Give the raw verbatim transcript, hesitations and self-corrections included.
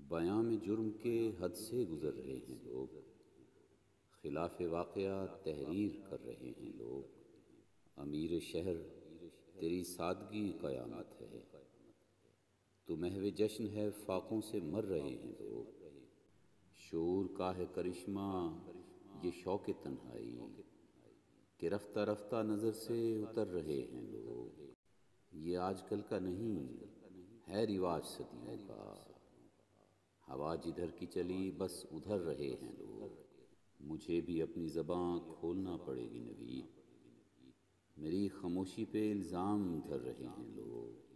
بیاں میں جرم کے حد سے گزر رہے ہیں لوگ، خلاف واقعہ تحریر کر رہے ہیں لوگ۔ امیر شہر تیری سادگی قیامت ہے، تو محو جشن ہے فاقوں سے مر رہے ہیں لوگ۔ شعور کا ہے کرشمہ یہ شوق تنہائی، کہ رفتہ رفتہ نظر سے اتر رہے ہیں لوگ۔ یہ آج کل کا نہیں ہے رواج صدیوں کا، ہوا جدھر کی چلی بس ادھر رہے ہیں لوگ۔ مجھے بھی اپنی زباں کھولنا پڑے گی نوید، میری خاموشی پہ الزام دھر رہے ہیں لوگ۔